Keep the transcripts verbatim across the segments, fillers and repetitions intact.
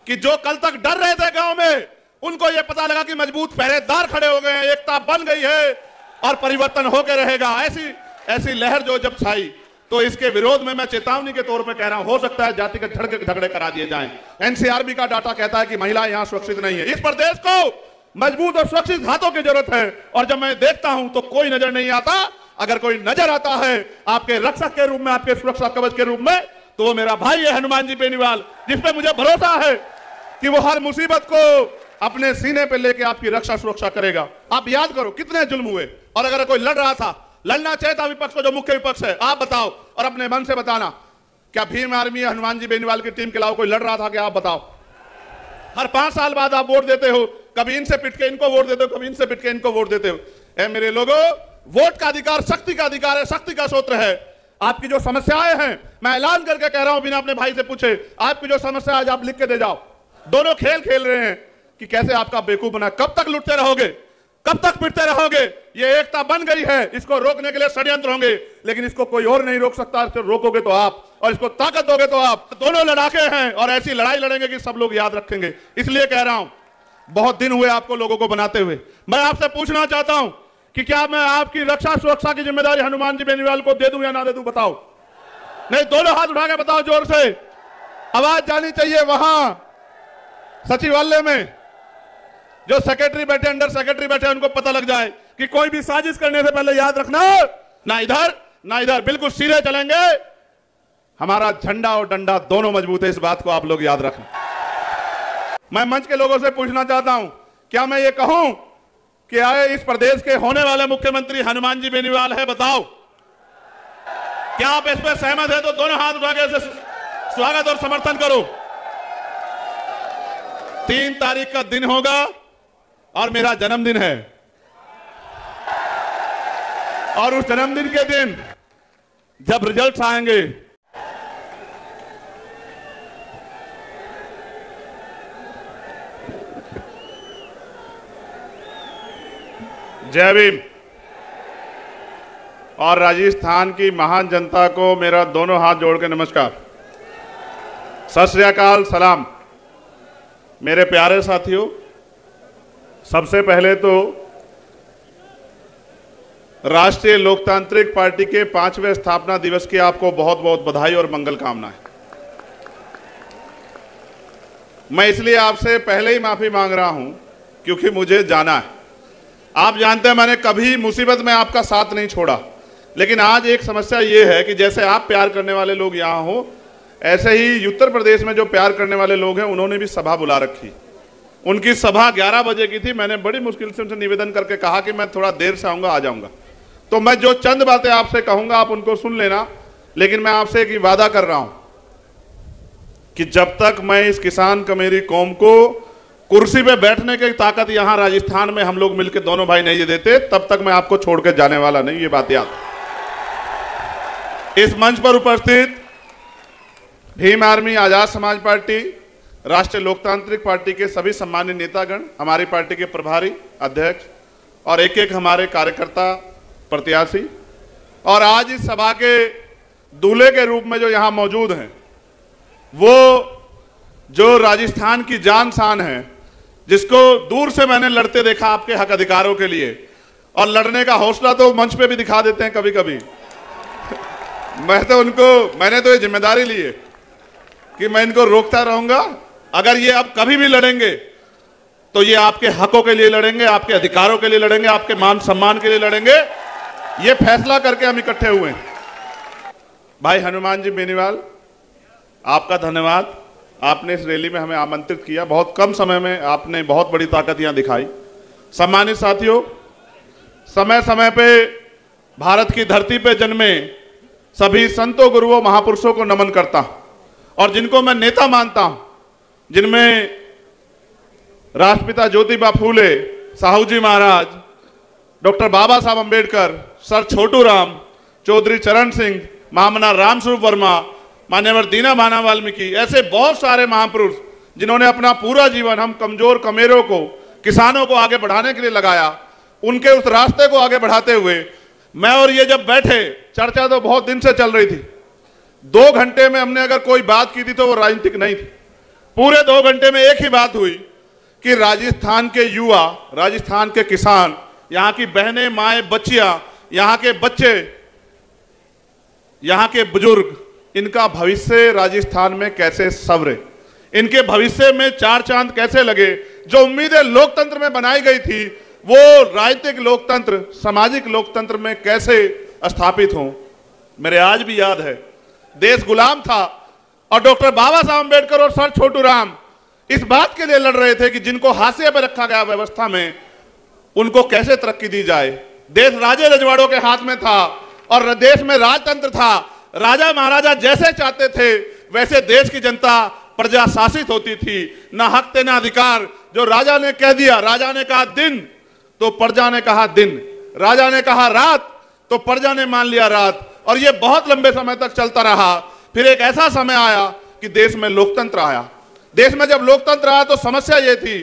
कि जो कल तक डर रहे थे गांव में, उनको यह पता लगा कि मजबूत पहरेदार खड़े हो गए हैं, एकता बन गई है और परिवर्तन होकर रहेगा। ऐसी ऐसी लहर जो जब छाई, तो इसके विरोध में मैं चेतावनी के तौर पे कह रहा हूं, हो सकता है जातिगत झगड़े झगड़े करा दिए जाएं। एनसीआरबी का डाटा कहता है कि महिलाएं यहां सुरक्षित नहीं है। इस प्रदेश को मजबूत और सुरक्षित हाथों की जरूरत है। और जब मैं देखता हूं तो कोई नजर नहीं आता। अगर कोई नजर आता है आपके रक्षक के रूप में, आपके सुरक्षा कवच के रूप में, तो वो मेरा भाई है हनुमान जी बेनीवाल, जिसपे मुझे भरोसा है कि वो हर मुसीबत को अपने सीने पे लेके आपकी रक्षा सुरक्षा करेगा। आप याद करो कितने जुल्म हुए, और अगर कोई लड़ रहा था, लड़ना चाहिए था विपक्ष को, जो मुख्य विपक्ष है, आप बताओ और अपने मन से बताना, क्या भीम आर्मी या हनुमान जी बेनीवाल की टीम के अलावा कोई लड़ रहा था? क्या आप बताओ? हर पांच साल बाद आप वोट देते हो, कभी इनसे पिट के इनको वोट देते हो, कभी इनसे पिट के इनको वोट देते हो। ए मेरे लोगों, वोट का अधिकार शक्ति का अधिकार है, शक्ति का सूत्र है। आपकी जो समस्याएं हैं, मैं ऐलान करके कह रहा हूं, बिना अपने भाई से पूछे, आपकी जो समस्या आज आप लिख के दे जाओ। दोनों खेल खेल रहे हैं कि कैसे आपका बेवकूफ बना। कब तक लुटते रहोगे, कब तक पिटते रहोगे? ये एकता बन गई है, इसको रोकने के लिए षड्यंत्र होंगे, लेकिन इसको कोई और नहीं रोक सकता। इसको रोकोगे तो आप, और इसको ताकत दोगे तो आप। दोनों लड़ाके हैं और ऐसी लड़ाई लड़ेंगे कि सब लोग याद रखेंगे। इसलिए कह रहा हूं, बहुत दिन हुए आपको लोगों को बनाते हुए। मैं आपसे पूछना चाहता हूं कि क्या मैं आपकी रक्षा सुरक्षा की जिम्मेदारी हनुमान जी बेनीवाल को दे दूं या ना दे दूं? बताओ। नहीं, दोनों हाथ उठा के बताओ, जोर से आवाज जानी चाहिए। वहां सचिवालय में जो सेक्रेटरी बैठे, अंडर सेक्रेटरी बैठे, उनको पता लग जाए कि कोई भी साजिश करने से पहले याद रखना, ना इधर ना इधर, बिल्कुल सीधे चलेंगे। हमारा झंडा और डंडा दोनों मजबूत है, इस बात को आप लोग याद रखना। मैं मंच के लोगों से पूछना चाहता हूं, क्या मैं ये कहूं कि आए इस प्रदेश के होने वाले मुख्यमंत्री हनुमान जी बेनीवाल है? बताओ, क्या आप इस पर सहमत है? तो दोनों हाथ उठा के स्वागत और समर्थन करो। तीन तारीख का दिन होगा और मेरा जन्मदिन है, और उस जन्मदिन के दिन जब रिजल्ट्स आएंगे, जय भीम। और राजस्थान की महान जनता को मेरा दोनों हाथ जोड़ के नमस्कार, सत श्री अकाल, सलाम। मेरे प्यारे साथियों, सबसे पहले तो राष्ट्रीय लोकतांत्रिक पार्टी के पांचवें स्थापना दिवस की आपको बहुत बहुत बधाई और मंगल कामनाएं। मैं इसलिए आपसे पहले ही माफी मांग रहा हूं क्योंकि मुझे जाना है। आप जानते हैं मैंने कभी मुसीबत में आपका साथ नहीं छोड़ा, लेकिन आज एक समस्या ये है कि जैसे आप प्यार करने वाले लोग यहाँ हो, ऐसे ही उत्तर प्रदेश में जो प्यार करने वाले लोग हैं उन्होंने भी सभा बुला रखी। उनकी सभा ग्यारह बजे की थी। मैंने बड़ी मुश्किल से उनसे निवेदन करके कहा कि मैं थोड़ा देर से आऊँगा, आ जाऊँगा। तो मैं जो चंद बातें आपसे कहूँगा आप उनको सुन लेना, लेकिन मैं आपसे एक वादा कर रहा हूँ कि जब तक मैं इस किसान कमेरी कौम को कुर्सी पे बैठने की ताकत यहाँ राजस्थान में हम लोग मिलकर दोनों भाई नहीं देते, तब तक मैं आपको छोड़ के जाने वाला नहीं। ये बात याद। इस मंच पर उपस्थित भीम आर्मी, आजाद समाज पार्टी, राष्ट्रीय लोकतांत्रिक पार्टी के सभी सम्मानित नेतागण, हमारी पार्टी के प्रभारी अध्यक्ष और एक एक हमारे कार्यकर्ता प्रत्याशी, और आज इस सभा के दूल्हे के रूप में जो यहाँ मौजूद हैं, वो जो राजस्थान की जान शान है, जिसको दूर से मैंने लड़ते देखा आपके हक अधिकारों के लिए, और लड़ने का हौसला तो मंच पे भी दिखा देते हैं कभी कभी। मैं तो उनको, मैंने तो ये जिम्मेदारी ली है कि मैं इनको रोकता रहूंगा। अगर ये अब कभी भी लड़ेंगे तो ये आपके हकों के लिए लड़ेंगे, आपके अधिकारों के लिए लड़ेंगे, आपके मान सम्मान के लिए लड़ेंगे। ये फैसला करके हम इकट्ठे हुए हैं। भाई हनुमान जी बेनीवाल, आपका धन्यवाद। आपने इस रैली में हमें आमंत्रित किया। बहुत कम समय में आपने बहुत बड़ी ताकत यहाँ दिखाई। सम्मानित साथियों, समय समय पे भारत की धरती पे जन्मे सभी संतों, गुरुओं, महापुरुषों को नमन करता हूं, और जिनको मैं नेता मानता हूं, जिनमें राष्ट्रपिता ज्योतिबा फूले, साहू जी महाराज, डॉक्टर बाबा साहब अंबेडकर, सर छोटू राम, चौधरी चरण सिंह, महामना रामस्वरूप वर्मा, मान्यवर दीना भाना वाल्मीकि, ऐसे बहुत सारे महापुरुष जिन्होंने अपना पूरा जीवन हम कमजोर कमेरों को, किसानों को आगे बढ़ाने के लिए लगाया। उनके उस रास्ते को आगे बढ़ाते हुए मैं और ये जब बैठे, चर्चा तो बहुत दिन से चल रही थी। दो घंटे में हमने अगर कोई बात की थी तो वो राजनीतिक नहीं थी। पूरे दो घंटे में एक ही बात हुई कि राजस्थान के युवा, राजस्थान के किसान, यहाँ की बहनें, माएं, बच्चियां, यहाँ के बच्चे, यहाँ के बुजुर्ग, इनका भविष्य राजस्थान में कैसे संवरे, इनके भविष्य में चार चांद कैसे लगे। जो उम्मीदें लोकतंत्र में बनाई गई थी वो राजनीतिक लोकतंत्र, सामाजिक लोकतंत्र में कैसे स्थापित हों। मेरे आज भी याद है, देश गुलाम था और डॉक्टर बाबा साहब अम्बेडकर और सर छोटू राम इस बात के लिए लड़ रहे थे कि जिनको हाशिए पर रखा गया व्यवस्था में, उनको कैसे तरक्की दी जाए। देश राजे रजवाड़ों के हाथ में था और देश में राजतंत्र था। राजा महाराजा जैसे चाहते थे वैसे देश की जनता प्रजा शासित होती थी। ना हक थे ना अधिकार। जो राजा ने कह दिया, राजा ने कहा दिन तो प्रजा ने कहा दिन, राजा ने कहा रात तो प्रजा ने मान लिया रात। और ये बहुत लंबे समय तक चलता रहा। फिर एक ऐसा समय आया कि देश में लोकतंत्र आया। देश में जब लोकतंत्र आया तो समस्या ये थी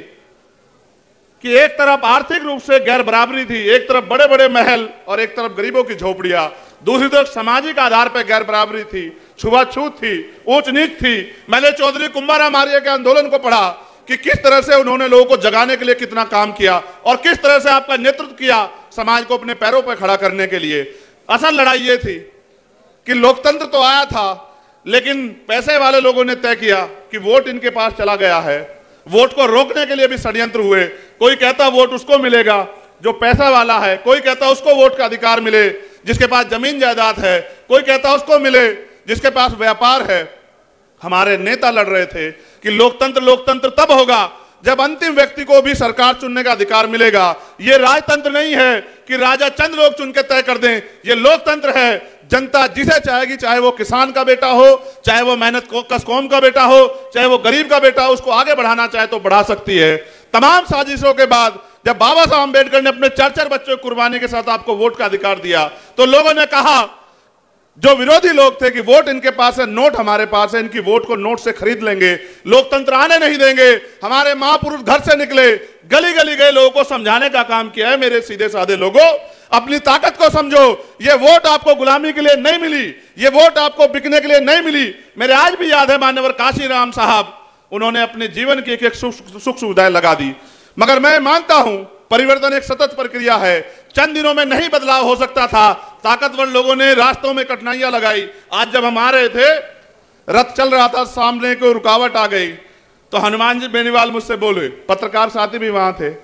कि एक तरफ आर्थिक रूप से गैर बराबरी थी, एक तरफ बड़े बड़े महल और एक तरफ गरीबों की झोपड़ियां, दूसरी तरफ सामाजिक आधार पर गैर बराबरी थी, छुआछूत थी, ऊंच नीच थी। मैंने चौधरी कुंभाराम आर्य के आंदोलन को पढ़ा कि किस तरह से उन्होंने लोगों को जगाने के लिए कितना काम किया और किस तरह से आपका नेतृत्व किया समाज को अपने पैरों पर खड़ा करने के लिए। असल लड़ाई ये थी कि लोकतंत्र तो आया था, लेकिन पैसे वाले लोगों ने तय किया कि वोट इनके पास चला गया है। वोट को रोकने के लिए भी षड्यंत्र हुए। कोई कहता वोट उसको मिलेगा जो पैसा वाला है, कोई कहता उसको वोट का अधिकार मिले जिसके पास जमीन जायदाद है, कोई कहता उसको मिले जिसके पास व्यापार है। हमारे नेता लड़ रहे थे कि लोकतंत्र लोकतंत्र तब होगा जब अंतिम व्यक्ति को भी सरकार चुनने का अधिकार मिलेगा। ये राजतंत्र नहीं है कि राजा चंद लोग चुन के तय कर दें। ये लोकतंत्र है, जनता जिसे चाहेगी, चाहे वो किसान का बेटा हो, चाहे वो मेहनत कश कौम का बेटा हो, चाहे वो गरीब का बेटा हो, उसको आगे बढ़ाना चाहे तो बढ़ा सकती है। तमाम साजिशों के बाद जब बाबा साहब अम्बेडकर ने अपने चार चार बच्चों की कुर्बानी के साथ आपको वोट का अधिकार दिया तो लोगों ने कहा, जो विरोधी लोग थे कि वोट इनके पास है, नोट हमारे पास है, इनकी वोट को नोट से खरीद लेंगे, लोकतंत्र आने नहीं देंगे। हमारे महापुरुष घर से निकले, गली गली गए, लोगों को समझाने का काम किया है। मेरे सीधे साधे लोगों, अपनी ताकत को समझो। ये वोट आपको गुलामी के लिए नहीं मिली, ये वोट आपको बिकने के लिए नहीं मिली। मेरे आज भी याद है मान्यवर काशीराम साहब, उन्होंने अपने जीवन की एक एक सुख सुविधाएं लगा दी। मगर मैं मानता हूं परिवर्तन एक सतत प्रक्रिया है। चंद दिनों में नहीं बदलाव हो सकता था। ताकतवर लोगों ने रास्तों में कठिनाइयां लगाई। आज जब हम आ रहे थे, रथ चल रहा था, सामने को रुकावट आ गई तो हनुमान जी बेनीवाल मुझसे बोले, पत्रकार साथी भी वहां थे,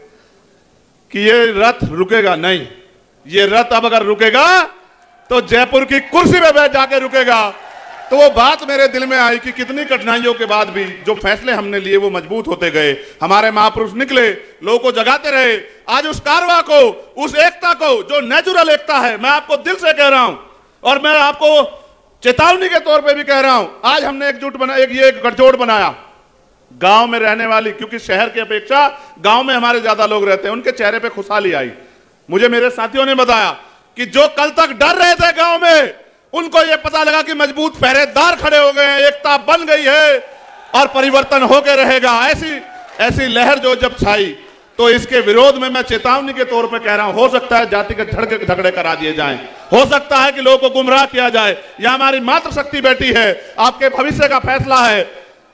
कि ये रथ रुकेगा नहीं। ये रथ अब अगर रुकेगा तो जयपुर की कुर्सी पे बैठ जाके रुकेगा। तो वो बात मेरे दिल में आई कि कितनी कठिनाइयों के बाद भी जो फैसले हमने लिए वो मजबूत होते गए। हमारे महापुरुष निकले, लोगों को जगाते रहे। आज उस कारवा को, उस एकता को जो नेचुरल एकता है, मैं आपको दिल से कह रहा हूं और मैं आपको चेतावनी के तौर पे भी कह रहा हूं। आज हमने एकजुट बना एक ये एक गठजोड़ बनाया। गांव में रहने वाली, क्योंकि शहर की अपेक्षा गांव में हमारे ज्यादा लोग रहते हैं, उनके चेहरे पे खुशहाली आई। मुझे मेरे साथियों ने बताया कि जो कल तक डर रहे थे गांव में, उनको यह पता लगा कि मजबूत पहरेदार खड़े हो गए हैं, एकता बन गई है और परिवर्तन होकर रहेगा। ऐसी ऐसी लहर जो जब छाई तो इसके विरोध में मैं चेतावनी के तौर पे कह रहा हूं, हो सकता है जातिगत झगड़े झगड़े करा दिए जाएं, हो सकता है कि लोगों को गुमराह किया जाए। यह हमारी मातृशक्ति बैठी है, आपके भविष्य का फैसला है।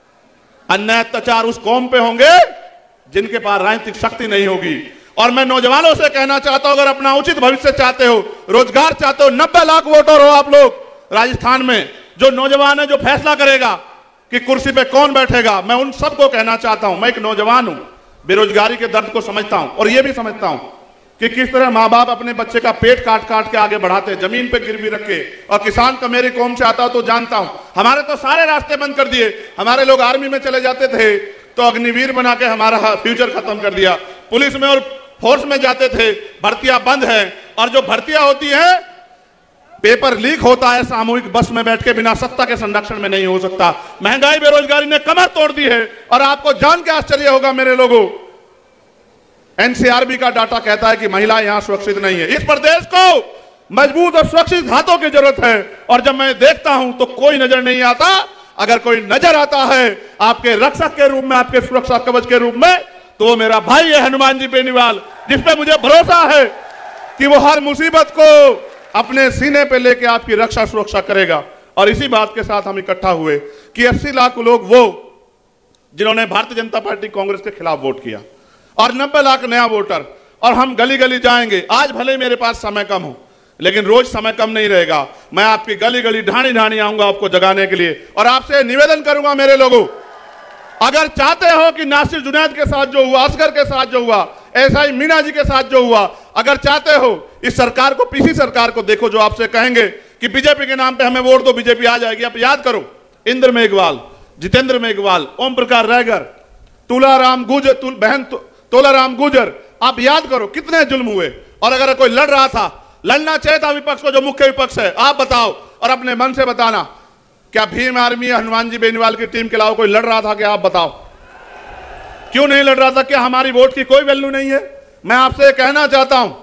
अन्याय अत्याचार उस कौम पे होंगे जिनके पास राजनीतिक शक्ति नहीं होगी। और मैं नौजवानों से कहना चाहता हूं, अगर अपना उचित भविष्य चाहते हो, रोजगार चाहते हो, नब्बे लाख वोटर हो आप लोग राजस्थान में, जो नौजवान है जो फैसला करेगा कि कुर्सी पे कौन बैठेगा, मैं उन सबको कहना चाहता हूं। मैं एक नौजवान हूं, बेरोजगारी के दर्द को समझता हूं और यह भी समझता हूं कि किस तरह माँ बाप अपने बच्चे का पेट काट काट के आगे बढ़ाते, जमीन पे गिरवी रख के। और किसान का मेरी कौम से आता तो जानता हूं। हमारे तो सारे रास्ते बंद कर दिए। हमारे लोग आर्मी में चले जाते थे तो अग्निवीर बना के हमारा फ्यूचर खत्म कर दिया। पुलिस में और फोर्स में जाते थे, भर्तियां बंद है। और जो भर्तियां होती है, पेपर लीक होता है, सामूहिक बस में बैठ के बिना सत्ता के संरक्षण में नहीं हो सकता। महंगाई बेरोजगारी ने कमर तोड़ दी है। और आपको जान के आश्चर्य होगा मेरे लोगों, एनसीआरबी का डाटा कहता है कि महिला यहां सुरक्षित नहीं है। इस प्रदेश को मजबूत और सुरक्षित हाथों की जरूरत है। और जब मैं देखता हूं तो कोई नजर नहीं आता। अगर कोई नजर आता है आपके रक्षक के रूप में, आपके सुरक्षा कवच के रूप में, तो वो मेरा भाई है हनुमान जी बेनीवाल, जिसपे मुझे भरोसा है कि वो हर मुसीबत को अपने सीने पे लेके आपकी रक्षा सुरक्षा करेगा। और इसी बात के साथ हम इकट्ठा हुए कि अस्सी लाख लोग वो जिन्होंने भारतीय जनता पार्टी कांग्रेस के खिलाफ वोट किया, और नब्बे लाख नया वोटर। और हम गली गली जाएंगे। आज भले मेरे पास समय कम हो, लेकिन रोज समय कम नहीं रहेगा। मैं आपकी गली गली ढाणी ढाणी आऊंगा आपको जगाने के लिए, और आपसे निवेदन करूंगा मेरे लोगों, अगर चाहते हो कि नासिर जुनैद के साथ जो हुआ, असगर के साथ जो हुआ, एसआई मीना जी के साथ जो हुआ, अगर चाहते हो इस सरकार को, पीसी सरकार को देखो जो आपसे कहेंगे कि बीजेपी के नाम पे हमें वोट दो, बीजेपी आ जाएगी। आप याद करो, इंद्र मेघवाल, जितेंद्र मेघवाल, ओम प्रकाश रायगर, तुलाराम गुजर, तुल, बहन तु, तोलाराम गुजर, आप याद करो कितने जुल्म हुए। और अगर कोई लड़ रहा था, लड़ना चाहिए था विपक्ष को, जो मुख्य विपक्ष है, आप बताओ और अपने मन से बताना, क्या भीम आर्मी हनुमान जी बेनीवाल की टीम के अलावा कोई लड़ रहा था? क्या आप बताओ, क्यों नहीं लड़ रहा था? क्या हमारी वोट की कोई वैल्यू नहीं है? मैं आपसे कहना चाहता हूं,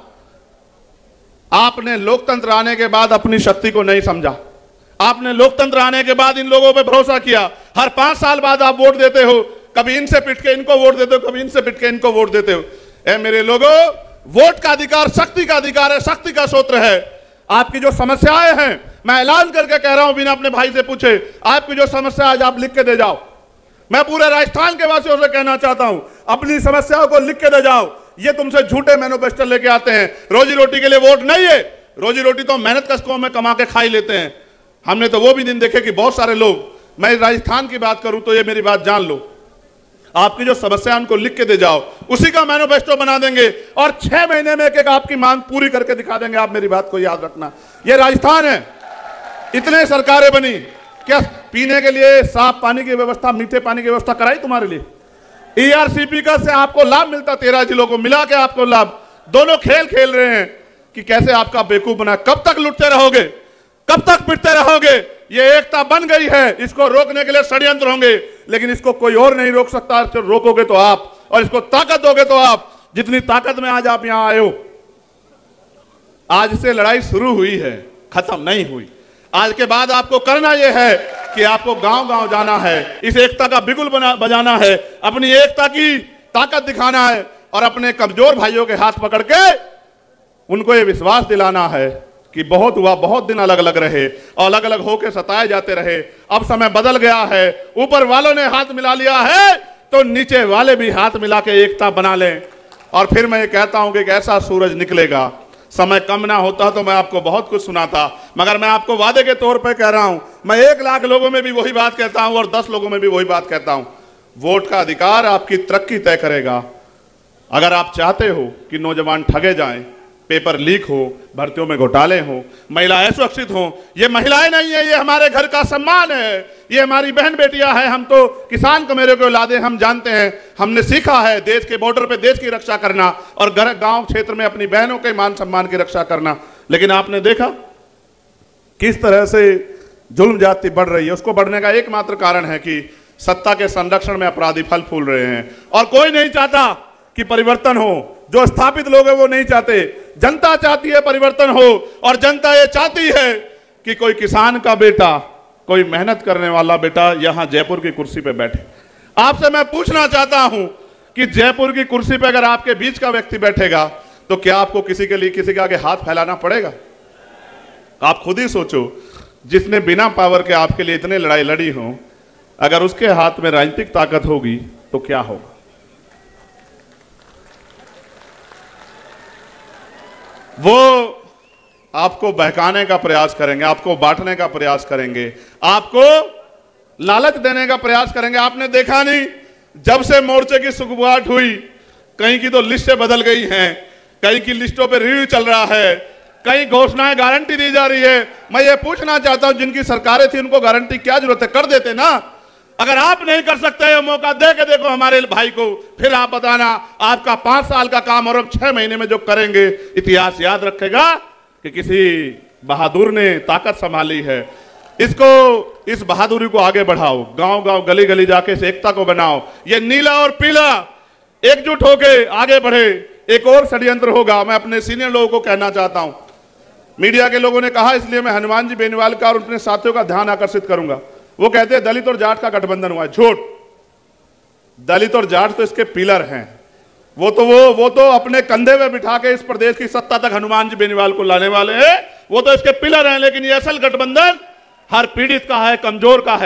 आपने लोकतंत्र आने के बाद अपनी शक्ति को नहीं समझा। आपने लोकतंत्र आने के बाद इन लोगों पे भरोसा किया। हर पांच साल बाद आप वोट देते हो, कभी इनसे पिट के इनको वोट देते हो, कभी इनसे पिट के इनको वोट देते हो। ए मेरे लोगों, वोट का अधिकार शक्ति का अधिकार है, शक्ति का सूत्र है। आपकी जो समस्याएं हैं, मैं ऐलान करके कह रहा हूं, बिना अपने भाई से पूछे, आपकी जो समस्या आज आप लिख के दे जाओ। मैं पूरे राजस्थान के वासियों से कहना चाहता हूं, अपनी समस्याओं को लिख के दे जाओ। ये तुमसे झूठे मैनिफेस्टो लेके आते हैं, रोजी रोटी के लिए वोट नहीं है। रोजी रोटी तो मेहनत कष्टों में कमा के खा ही लेते हैं। हमने तो वो भी दिन देखे कि बहुत सारे लोग, मैं राजस्थान की बात करूं तो ये मेरी बात जान लो, आपकी जो समस्या उनको लिख के दे जाओ, उसी का मैनिफेस्टो बना देंगे और छह महीने में एक एक आपकी मांग पूरी करके दिखा देंगे। आप मेरी बात को याद रखना, ये राजस्थान है। इतने सरकारें बनी, क्या पीने के लिए साफ पानी की व्यवस्था, मीठे पानी की व्यवस्था कराई तुम्हारे लिए? ईआरसीपी का से आपको लाभ मिलता, तेरह जिलों को मिला के आपको लाभ। दोनों खेल खेल रहे हैं कि कैसे आपका बेवकूफ बना। कब तक लुटते रहोगे, कब तक पिटते रहोगे? ये एकता बन गई है, इसको रोकने के लिए षड्यंत्र होंगे, लेकिन इसको कोई और नहीं रोक सकता। रोकोगे तो आप, और इसको ताकत दोगे तो आप। जितनी ताकत में आज आप यहां आए हो, आज से लड़ाई शुरू हुई है, खत्म नहीं हुई। आज के बाद आपको करना यह है कि आपको गांव गांव जाना है, इस एकता का बिगुल बना बजाना है, अपनी एकता की ताकत दिखाना है, और अपने कमजोर भाइयों के हाथ पकड़ के उनको यह विश्वास दिलाना है कि बहुत हुआ, बहुत दिन अलग अलग रहे और अलग अलग होकर सताए जाते रहे। अब समय बदल गया है, ऊपर वालों ने हाथ मिला लिया है तो नीचे वाले भी हाथ मिला के एकता बना लें। और फिर मैं ये कहता हूं कि एक ऐसा सूरज निकलेगा। समय कम ना होता तो मैं आपको बहुत कुछ सुनाता, मगर मैं आपको वादे के तौर पे कह रहा हूं, मैं एक लाख लोगों में भी वही बात कहता हूं और दस लोगों में भी वही बात कहता हूं। वोट का अधिकार आपकी तरक्की तय करेगा। अगर आप चाहते हो कि नौजवान ठगे जाएं, पेपर लीक हो, भर्तियों में घोटाले हो, महिलाएं सुरक्षित हो, ये महिलाएं नहीं है, ये हमारे घर का सम्मान है, ये हमारी बहन बेटियां हैं। हम तो किसान कमेरे के औलादे, हम जानते हैं, हमने सीखा है देश के बॉर्डर पे देश की रक्षा करना और घर गांव क्षेत्र में अपनी बहनों के मान सम्मान की रक्षा करना। लेकिन आपने देखा किस तरह से जुल्म जाति बढ़ रही है। उसको बढ़ने का एकमात्र कारण है कि सत्ता के संरक्षण में अपराधी फल फूल रहे हैं, और कोई नहीं चाहता कि परिवर्तन हो। जो स्थापित लोग हैं वो नहीं चाहते, जनता चाहती है परिवर्तन हो, और जनता ये चाहती है कि कोई किसान का बेटा, कोई मेहनत करने वाला बेटा यहां जयपुर की कुर्सी पे बैठे। आपसे मैं पूछना चाहता हूं कि जयपुर की कुर्सी पे अगर आपके बीच का व्यक्ति बैठेगा तो क्या आपको किसी के लिए किसी के आगे हाथ फैलाना पड़ेगा? आप खुद ही सोचो, जिसने बिना पावर के आपके लिए इतने लड़ाई लड़ी हो, अगर उसके हाथ में राजनीतिक ताकत होगी तो क्या होगा? वो आपको बहकाने का प्रयास करेंगे, आपको बांटने का प्रयास करेंगे, आपको लालच देने का प्रयास करेंगे। आपने देखा नहीं, जब से मोर्चे की शुरुआत हुई, कहीं की तो लिस्टें बदल गई हैं, कहीं की लिस्टों पे रिव्यू चल रहा है, कई घोषणाएं गारंटी दी जा रही है। मैं ये पूछना चाहता हूं, जिनकी सरकारें थी उनको गारंटी क्या जरूरत है? कर देते ना। अगर आप नहीं कर सकते ये मौका दे के देखो हमारे भाई को, फिर आप बताना आपका पांच साल का काम और अब छह महीने में जो करेंगे, इतिहास याद रखेगा कि किसी बहादुर ने ताकत संभाली है। इसको, इस बहादुरी को आगे बढ़ाओ, गांव गांव गली गली जाके इस एकता को बनाओ। ये नीला और पीला एकजुट होके आगे बढ़े। एक और षड्यंत्र होगा, मैं अपने सीनियर लोगों को कहना चाहता हूं, मीडिया के लोगों ने कहा, इसलिए मैं हनुमान जी बेनीवाल का और अपने साथियों का ध्यान आकर्षित करूंगा। वो कहते हैं दलित और जाट का गठबंधन हुआ है। झूठ। दलित और जाट तो इसके पिलर हैं। वो तो वो वो तो अपने कंधे में बिठा के इस प्रदेश की सत्ता तक हनुमान जी बेनीवाल को लाने वाले हैं, वो तो इसके पिलर हैं। लेकिन ये असल गठबंधन हर पीड़ित का है, कमजोर का है।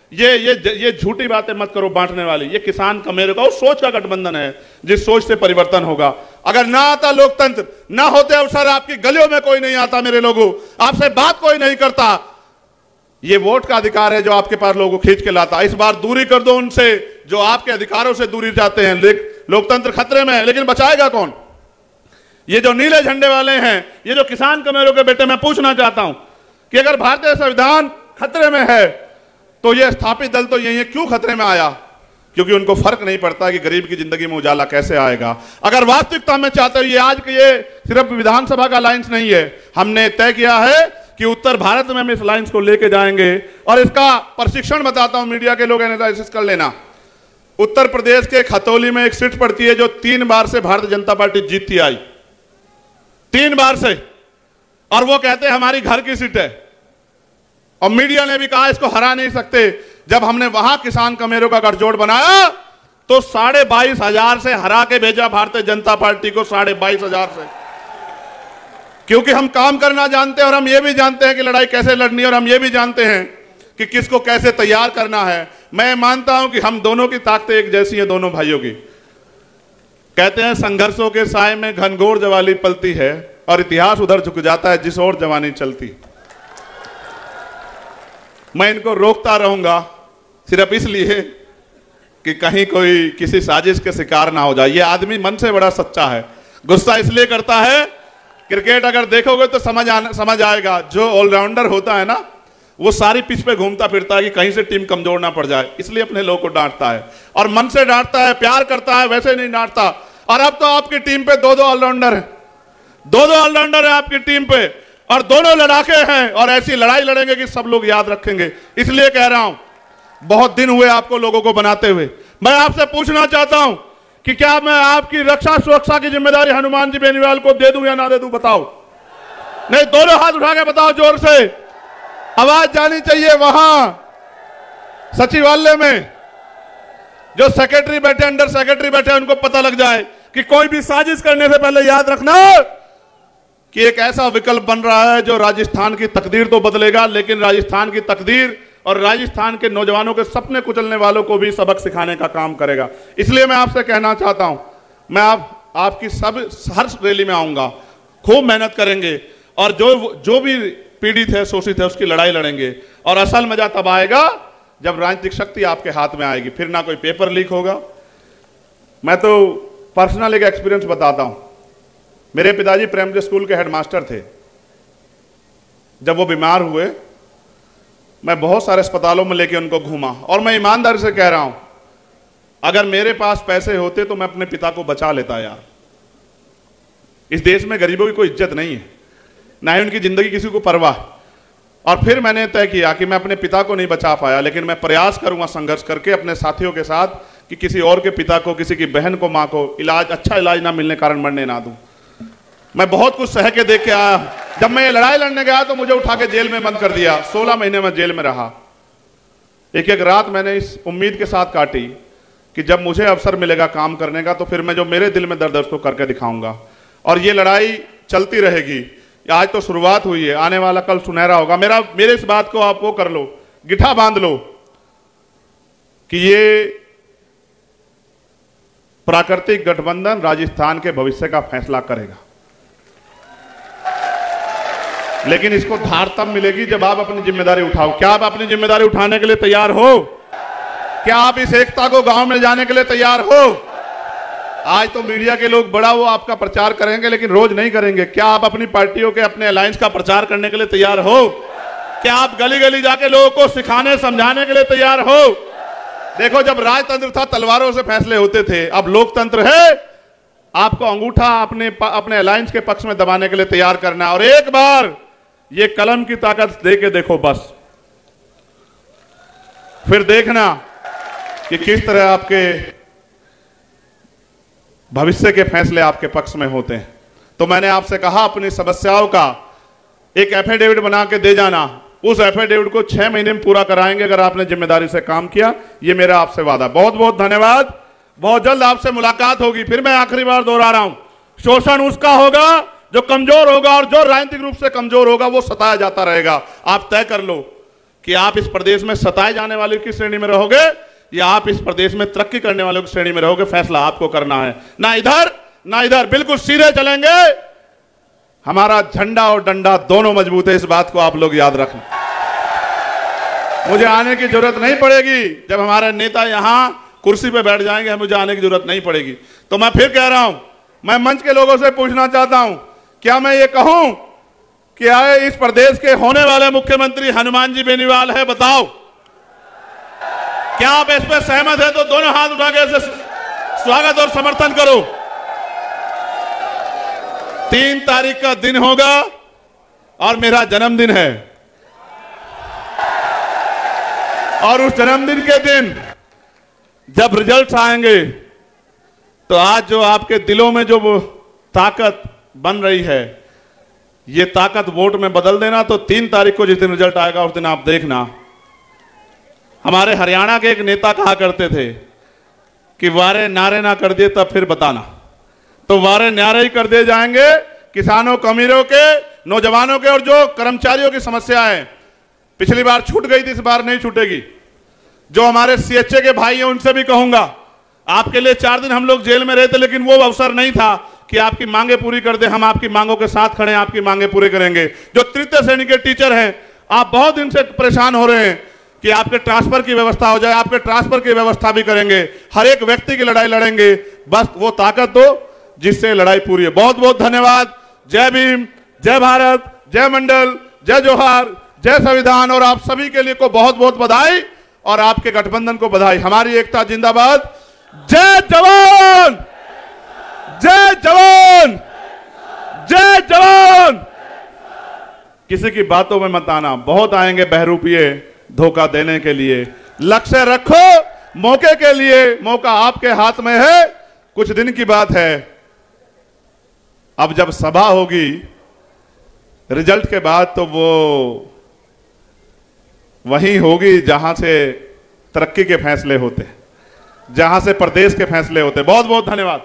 ये ये ये झूठी बातें मत करो बांटने वाली। ये किसान कमेरों का उस सोच का गठबंधन है जिस सोच से परिवर्तन होगा। अगर ना आता लोकतंत्र, ना होते अवसर, आपकी गलियों में कोई नहीं आता मेरे लोगों, आपसे बात कोई नहीं करता। ये वोट का अधिकार है जो आपके पास लोगों को खींच के लाता। इस बार दूरी कर दो उनसे जो आपके अधिकारों से दूरी जाते हैं। लोकतंत्र खतरे में है, लेकिन बचाएगा कौन? ये जो नीले झंडे वाले हैं, ये जो किसान कमेरों के बेटे, मैं पूछना चाहता हूं कि अगर भारतीय संविधान खतरे में है तो ये स्थापित दल तो यही है, क्यों खतरे में आया? क्योंकि उनको फर्क नहीं पड़ता कि गरीब की जिंदगी में उजाला कैसे आएगा। अगर वास्तविकता में चाहते हो, ये आज के ये सिर्फ विधानसभा का अलायंस नहीं है, हमने तय किया है कि उत्तर भारत में हम इस अलायंस को लेके जाएंगे। और इसका प्रशिक्षण बताता हूं, मीडिया के लोग एनालिसिस कर लेना। उत्तर प्रदेश के खतौली में एक सीट पड़ती है जो तीन बार से भारतीय जनता पार्टी जीतती आई, तीन बार से, और वो कहते हैं हमारी घर की सीट है। और मीडिया ने भी कहा इसको हरा नहीं सकते। जब हमने वहां किसान कमेरों का गठजोड़ बनाया तो साढ़े बाईस हजार से हरा के भेजा भारतीय जनता पार्टी को, साढ़े बाईस हजार से, क्योंकि हम काम करना जानते हैं और हम ये भी जानते हैं कि लड़ाई कैसे लड़नी है, और हम ये भी जानते हैं कि किसको कैसे तैयार करना है। मैं मानता हूं कि हम दोनों की ताकतें एक जैसी हैं, दोनों भाइयों की। कहते हैं संघर्षों के साए में घनघोर जवानी पलती है और इतिहास उधर झुक जाता है जिस ओर जवानी चलती। मैं इनको रोकता रहूंगा सिर्फ इसलिए कि कहीं कोई किसी साजिश के शिकार ना हो जाए। ये आदमी मन से बड़ा सच्चा है, गुस्सा इसलिए करता है। क्रिकेट अगर देखोगे तो समझ आना समझ आएगा, जो ऑलराउंडर होता है ना वो सारी पिच पे घूमता फिरता है कि कहीं से टीम कमजोर ना पड़ जाए, इसलिए अपने लोगों को डांटता है और मन से डांटता है, प्यार करता है, वैसे नहीं डांटता। और अब तो आपकी टीम पे दो दो ऑलराउंडर है, दो दो ऑलराउंडर है आपकी टीम पे, और दोनों लड़ाके हैं, और ऐसी लड़ाई लड़ेंगे कि सब लोग याद रखेंगे। इसलिए कह रहा हूं, बहुत दिन हुए आपको लोगों को बनाते हुए। मैं आपसे पूछना चाहता हूं कि क्या मैं आपकी रक्षा सुरक्षा की जिम्मेदारी हनुमान जी बेनीवाल को दे दूं या ना दे दूं? बताओ। नहीं, दोनों हाथ उठा के बताओ, जोर से आवाज जानी चाहिए। वहां सचिवालय में जो सेक्रेटरी बैठे, अंडर सेक्रेटरी बैठे, उनको पता लग जाए कि कोई भी साजिश करने से पहले याद रखना कि एक ऐसा विकल्प बन रहा है जो राजस्थान की तकदीर तो बदलेगा, लेकिन राजस्थान की तकदीर और राजस्थान के नौजवानों के सपने कुचलने वालों को भी सबक सिखाने का काम करेगा। इसलिए मैं आपसे कहना चाहता हूं, मैं आप आपकी सब हर रैली में आऊंगा, खूब मेहनत करेंगे, और जो जो भी पीड़ित है, शोषित है, उसकी लड़ाई लड़ेंगे। और असल मजा तब आएगा जब राजनीतिक शक्ति आपके हाथ में आएगी, फिर ना कोई पेपर लीक होगा। मैं तो पर्सनल एक एक्सपीरियंस बताता हूं। मेरे पिताजी प्राइमरी स्कूल के हेडमास्टर थे। जब वो बीमार हुए, मैं बहुत सारे अस्पतालों में लेके उनको घूमा, और मैं ईमानदारी से कह रहा हूं, अगर मेरे पास पैसे होते तो मैं अपने पिता को बचा लेता। यार, इस देश में गरीबों की कोई इज्जत नहीं है, ना ही उनकी जिंदगी किसी को परवाह। और फिर मैंने तय किया कि मैं अपने पिता को नहीं बचा पाया, लेकिन मैं प्रयास करूंगा संघर्ष करके अपने साथियों के साथ कि किसी और के पिता को, किसी की बहन को, मां को इलाज, अच्छा इलाज ना मिलने कारण मरने ना दूं। मैं बहुत कुछ सह के देख के आया। जब मैं ये लड़ाई लड़ने गया तो मुझे उठा के जेल में बंद कर दिया। सोलह महीने में जेल में रहा। एक एक रात मैंने इस उम्मीद के साथ काटी कि जब मुझे अवसर मिलेगा काम करने का तो फिर मैं जो मेरे दिल में दर्द है उसको करके दिखाऊंगा। और ये लड़ाई चलती रहेगी। आज तो शुरुआत हुई है, आने वाला कल सुनहरा होगा। मेरा मेरे इस बात को आप वो कर लो, गिठा बांध लो कि ये प्राकृतिक गठबंधन राजस्थान के भविष्य का फैसला करेगा। लेकिन इसको धार तब मिलेगी जब आप अपनी जिम्मेदारी उठाओ। क्या आप अपनी जिम्मेदारी उठाने के लिए तैयार हो? क्या आप इस एकता को गांव में जाने के लिए तैयार हो? आज तो मीडिया के लोग बड़ा वो आपका प्रचार करेंगे, लेकिन रोज नहीं करेंगे। क्या आप अपनी पार्टियों के, अपने अलायंस का प्रचार करने के लिए तैयार हो? क्या आप गली गली जाके लोगों को सिखाने समझाने के लिए तैयार हो? देखो, जब राजतंत्र था तलवारों से फैसले होते थे, अब लोकतंत्र है, आपको अंगूठा अपने अपने अलायंस के पक्ष में दबाने के लिए तैयार करना है। और एक बार ये कलम की ताकत दे के देखो बस, फिर देखना कि किस तरह आपके भविष्य के फैसले आपके पक्ष में होते हैं। तो मैंने आपसे कहा अपनी समस्याओं का एक एफिडेविट बना के दे जाना। उस एफिडेविट को छह महीने में पूरा कराएंगे अगर आपने जिम्मेदारी से काम किया। ये मेरा आपसे वादा। बहुत बहुत धन्यवाद। बहुत जल्द आपसे मुलाकात होगी। फिर मैं आखिरी बार दोहरा रहा हूं, शोषण उसका होगा जो कमजोर होगा, और जो राजनीतिक रूप से कमजोर होगा वो सताया जाता रहेगा। आप तय कर लो कि आप इस प्रदेश में सताए जाने वालों की श्रेणी में रहोगे या आप इस प्रदेश में तरक्की करने वालों की श्रेणी में रहोगे, फैसला आपको करना है। ना इधर ना इधर, बिल्कुल सीधे चलेंगे। हमारा झंडा और डंडा दोनों मजबूत है, इस बात को आप लोग याद रखना। मुझे आने की जरूरत नहीं पड़ेगी, जब हमारे नेता यहां कुर्सी पे बैठ जाएंगे मुझे आने की जरूरत नहीं पड़ेगी। तो मैं फिर कह रहा हूं, मैं मंच के लोगों से पूछना चाहता हूं, क्या मैं ये कहूं कि आए इस प्रदेश के होने वाले मुख्यमंत्री हनुमान जी बेनीवाल है? बताओ, क्या आप इस पर सहमत है? तो दोनों हाथ उठा के इसे स्वागत और समर्थन करो। तीन तारीख का दिन होगा और मेरा जन्मदिन है, और उस जन्मदिन के दिन जब रिजल्ट्स आएंगे तो आज जो आपके दिलों में जो वो ताकत बन रही है, ये ताकत वोट में बदल देना। तो तीन तारीख को जिस दिन रिजल्ट आएगा उस दिन आप देखना। हमारे हरियाणा के एक नेता कहा करते थे कि वारे नारे ना कर दिए तब फिर बताना। तो वारे नारे ही कर दिए जाएंगे। किसानों, कमीरों के, नौजवानों के और जो कर्मचारियों की समस्या है, पिछली बार छूट गई थी, इस बार नहीं छूटेगी। जो हमारे सीएचए के भाई हैं उनसे भी कहूंगा, आपके लिए चार दिन हम लोग जेल में रहे थे, लेकिन वो अवसर नहीं था कि आपकी मांगे पूरी कर दे। हम आपकी मांगों के साथ खड़े हैं, आपकी मांगे पूरी करेंगे। जो तृतीय श्रेणी के टीचर हैं, आप बहुत दिन से परेशान हो रहे हैं कि आपके ट्रांसफर की व्यवस्था हो जाए, आपके ट्रांसफर की व्यवस्था भी करेंगे। हर एक व्यक्ति की लड़ाई लड़ेंगे, बस वो ताकत दो जिससे लड़ाई पूरी है। बहुत बहुत धन्यवाद। जय भीम, जय भारत, जय मंडल, जय जोहार, जय संविधान। और आप सभी के लिए को बहुत बहुत बधाई और आपके गठबंधन को बधाई। हमारी एकता जिंदाबाद। जय जवान, जय जवान, जय जवान। किसी की बातों में मत आना, बहुत आएंगे बहरूपिये धोखा देने के लिए। लक्ष्य रखो मौके के लिए, मौका आपके हाथ में है। कुछ दिन की बात है, अब जब सभा होगी रिजल्ट के बाद तो वो वहीं होगी जहां से तरक्की के फैसले होते, जहां से प्रदेश के फैसले होते। बहुत बहुत धन्यवाद।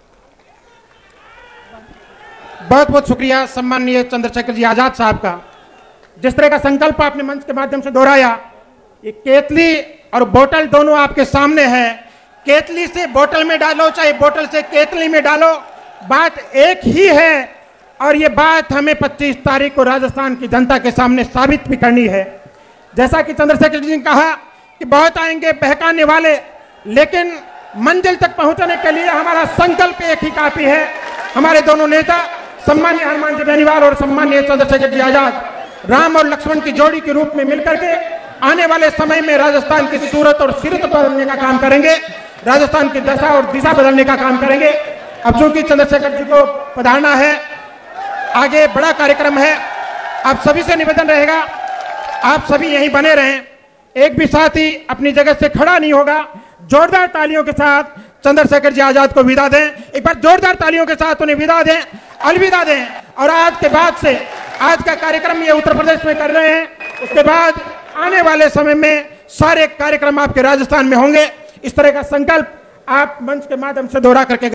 बहुत बहुत शुक्रिया सम्माननीय चंद्रशेखर जी आजाद साहब का। जिस तरह का संकल्प आपने मंच के माध्यम से दोहराया, ये केतली और बोतल दोनों आपके सामने है। केतली से बोतल में डालो, चाहे बोतल से केतली में डालो, बात एक ही है। और ये बात हमें पच्चीस तारीख को राजस्थान की जनता के सामने साबित भी करनी है। जैसा कि चंद्रशेखर जी ने कहा कि बहुत आएंगे बहकाने वाले, लेकिन मंजिल तक पहुंचने के लिए हमारा संकल्प एक ही काफी है। हमारे दोनों नेता सम्मान्य हनुमान जी बेनीवाल और सम्मान्य चंद्रशेखर जी आजाद राम और लक्ष्मण की जोड़ी के रूप में मिलकर के आने वाले समय में राजस्थान की सूरत और सीरत बदलने का काम करेंगे, राजस्थान की दशा और दिशा बदलने का काम करेंगे। अब चूंकि चंद्रशेखर जी को पधारना है, आगे बड़ा कार्यक्रम है, आप सभी से निवेदन रहेगा आप सभी यहीं बने रहें। एक भी साथी अपनी जगह से खड़ा नहीं होगा। जोरदार तालियों के साथ चंद्रशेखर जी आजाद को विदा दें। एक बार जोरदार तालियों के साथ उन्हें विदा दें, अलविदा दें। और आज के बाद से, आज का कार्यक्रम ये उत्तर प्रदेश में कर रहे हैं, उसके बाद आने वाले समय में सारे कार्यक्रम आपके राजस्थान में होंगे। इस तरह का संकल्प आप मंच के माध्यम से दोहरा करके